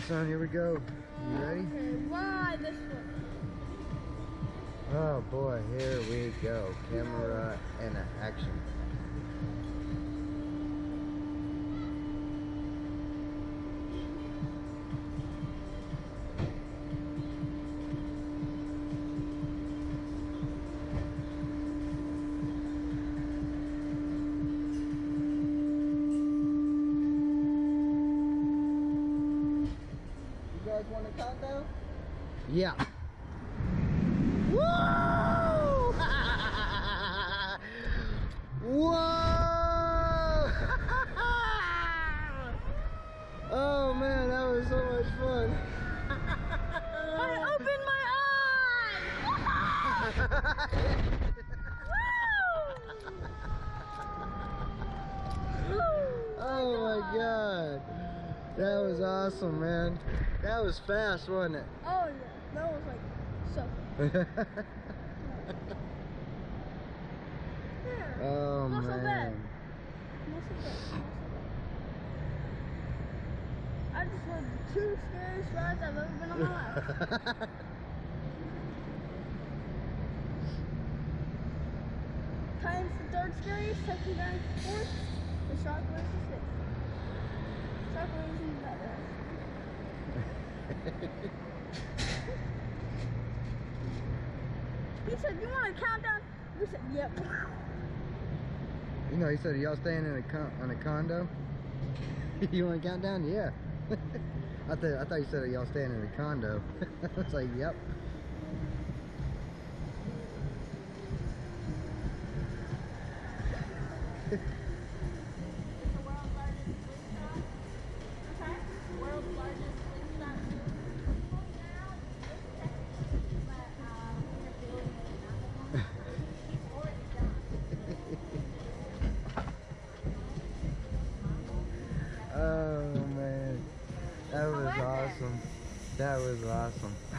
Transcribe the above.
son, here we go. You ready? Okay, why this one? Oh boy, here we go. Camera and action. You guys want to count down? Yeah. Woo! Whoa! Oh man, that was so much fun. I opened my eyes! Oh my god. That was awesome, man. That was fast, wasn't it? Oh yeah, that was like so. There. Oh Not so bad. man. Not so bad. Not so bad. I just had the two scariest rides I've ever been on my life. Time's the third scariest, second time's the fourth, the Shockwave's the sixth. Shockwave's in that ride. He said, "You want a countdown?" We said, "Yep." You know, he said, y'all staying in a condo? You want to count down? Yeah. I thought you said y'all staying in a condo. I was like, yep. Oh man, that was awesome. That was awesome.